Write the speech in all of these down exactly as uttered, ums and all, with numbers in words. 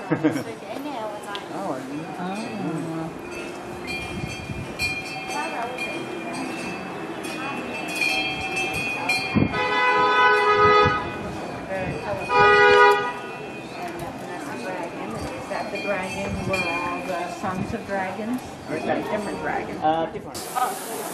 The dragon were all the sons of dragons? Or is that a different dragon? Uh, different. Oh.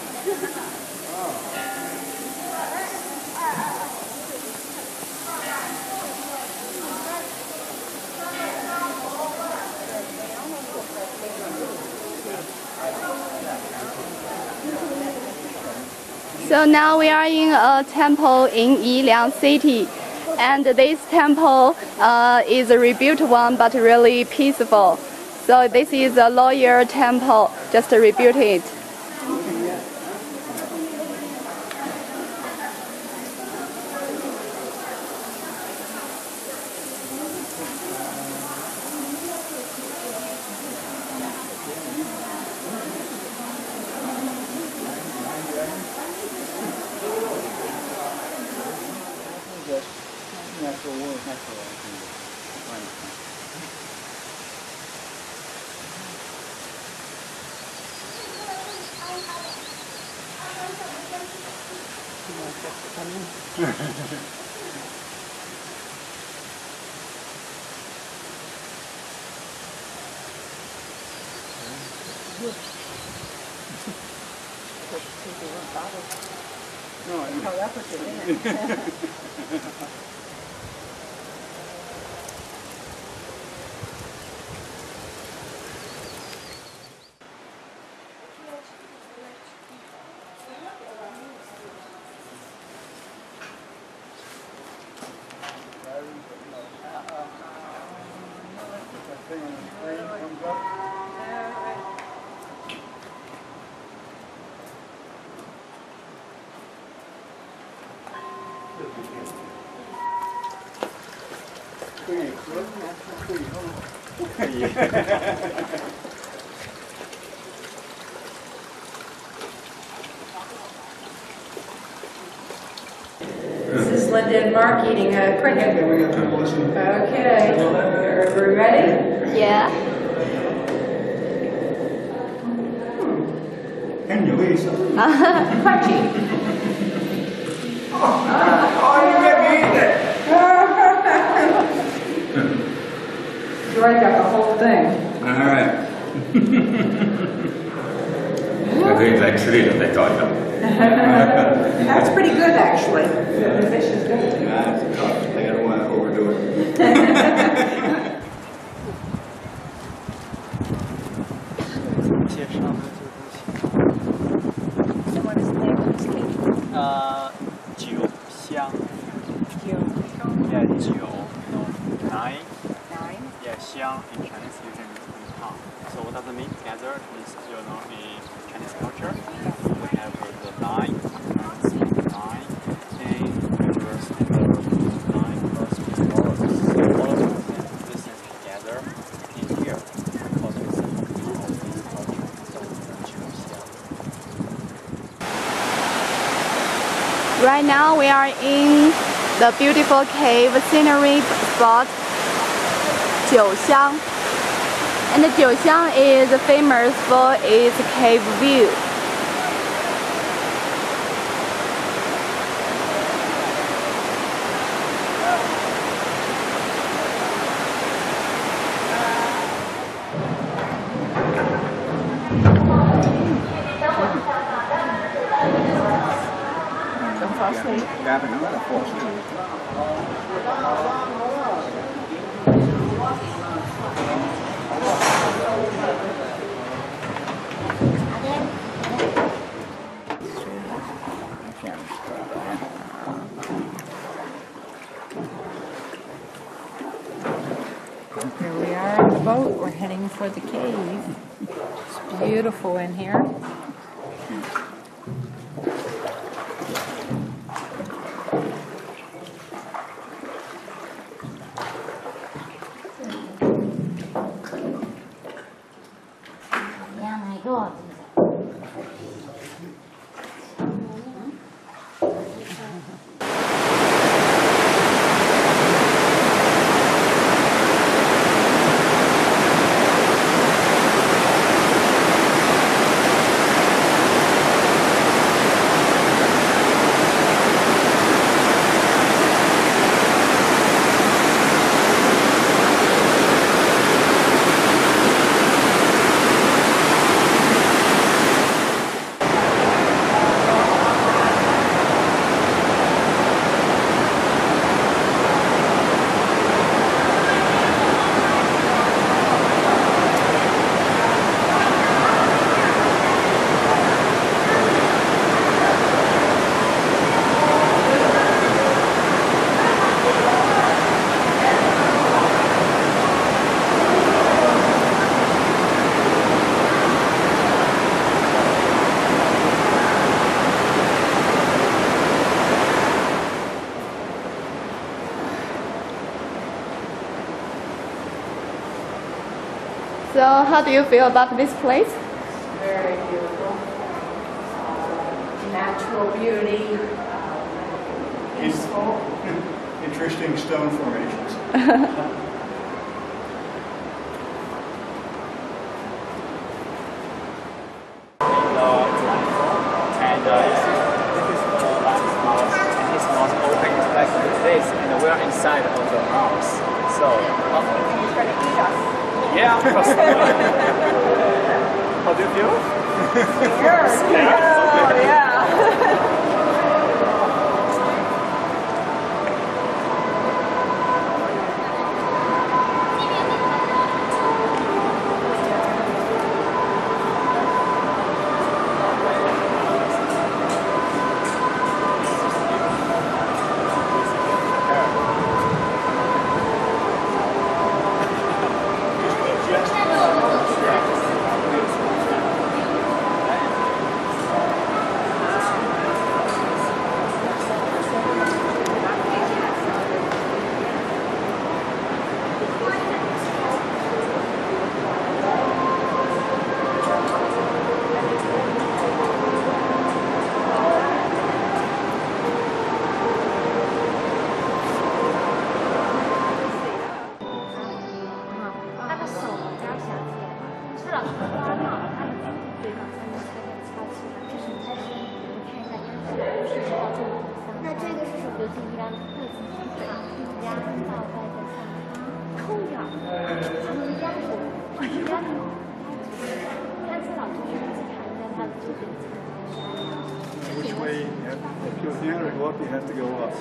So now we are in a temple in Yiliang city. And this temple uh, is a rebuilt one, but really peaceful. So this is a loyal temple, just rebuilt it. Natural world, natural world. No, I mean, Oh, that was it. This is Linda and Mark eating a cricket. Okay, are we ready? Yeah. 很有意思。 Crunchy. Oh, you get me in there. Joy got the whole thing. All right. 还可以再吃这个，再找一找。 That's pretty good, actually. The fish is good. Yeah, it's tough. I don't want to overdo it. 介绍的这个东西。 So what is the name of this cake? 呃，Jiu Xiang. Jiu Xiang. Yeah, Jiu, you know, nine. Nine. Yeah, Xiang in Chinese usually means tongue. So what does it mean together? It means, you know, in Chinese culture, we have the nine, nine, and reverse and the nine plus four. So all of them, this is together in here. Because it's a tongue of this culture. So Jiu Xiang. Right now we are in the beautiful cave scenery spot, Jiu Xiang. And Jiu Xiang is famous for its cave view. Don't fall asleep. Grab another force. Here we are on the boat. We're heading for the cave. It's beautiful in here. So how do you feel about this place? Very beautiful. Natural beauty. Peaceful. Interesting stone formations. And uh, you see, this is the last mouth, and his mouth opens like this, and we're inside of the mouth. So, uh, He's going to eat us. yeah, of course. How do you feel? Sure. Oh, yeah. Which way, if you're here and up, you have to go up.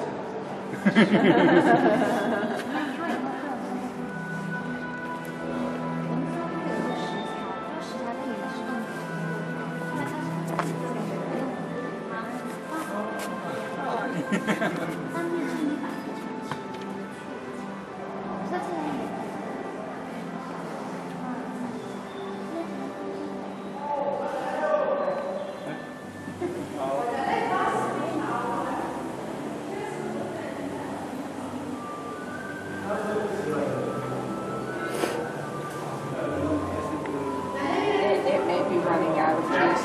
It, it may be running out of juice.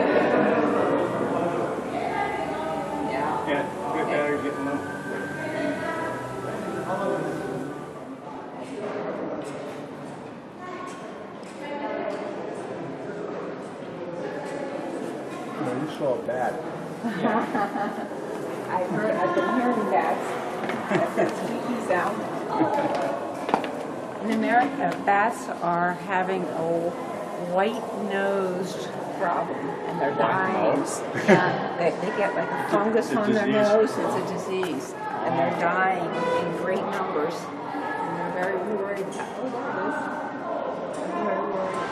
Yeah. Yeah, get better getting them. No, you saw a bat. I've heard, I've been hearing bats. That's a squeaky sound. In America, bats are having a white-nosed problem, and they're dying. Yeah, they, they get like a fungus It's a on their disease. nose. It's a disease, and they're dying in great numbers. And they're very worried. Oh, there it is. They're very worried.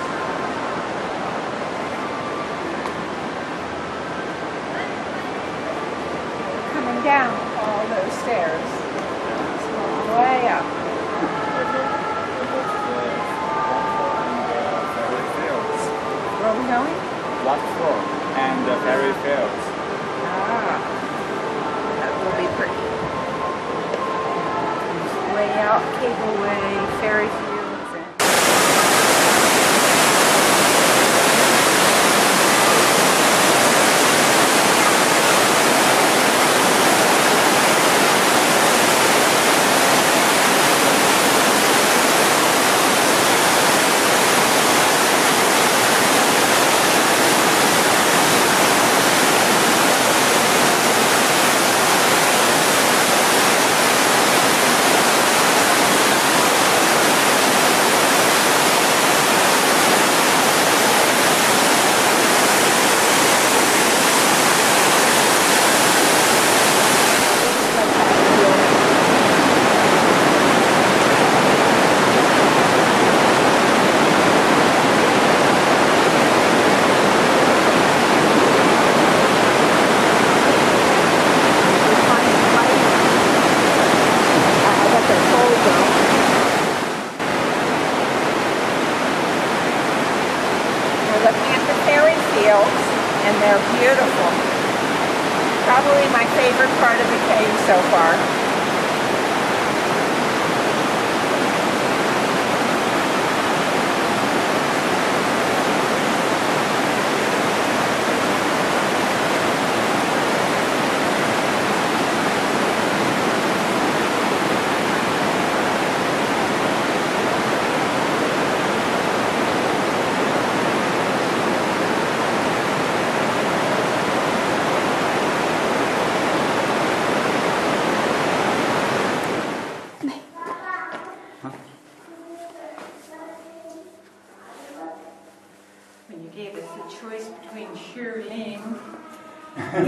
Coming down all those stairs. It's way up. Where are we going? What floor? And the ferry fields. Ah, that will be pretty. It's way out, cableway, ferry fields, and and they're beautiful. Probably my favorite part of the cave so far.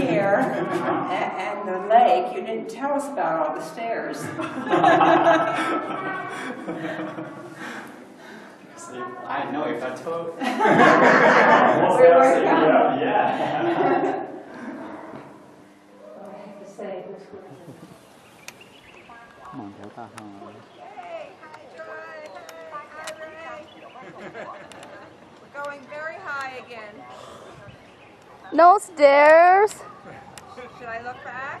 here and, and the lake. You didn't tell us about all the stairs. See, I know if I told. Where are you? Yeah. Yeah. I have to say this was. Hey, hi Joy. Hi Ray. We're going very high again. No stairs. Should I look back?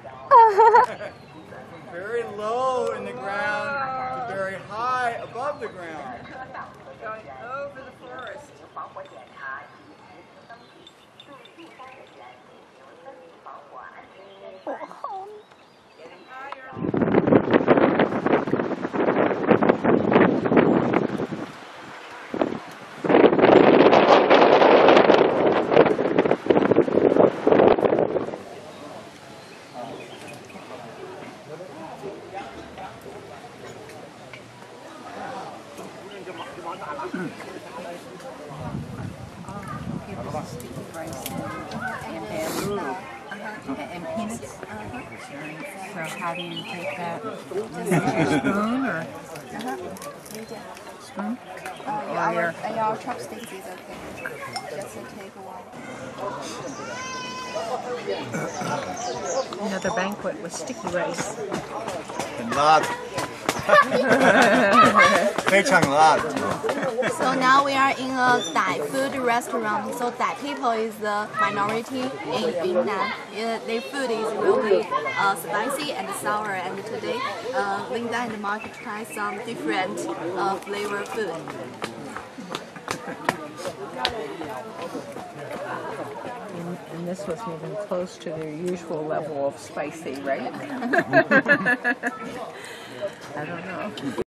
Very low in the ground to very high above the ground. Going over the forest. Getting higher. And peanuts. So how do you take that? Just use your spoon or spoon? Our, our chopsticks is okay. Just take one. Another banquet with sticky rice. 很辣的，非常辣的。 So now we are in a Thai food restaurant. So Thai people is the minority in Yunnan. Uh, their food is really uh, spicy and sour. And today, uh, Linda and Mark try some different uh, flavor food. And, and this wasn't even close to their usual level of spicy, right? I don't know.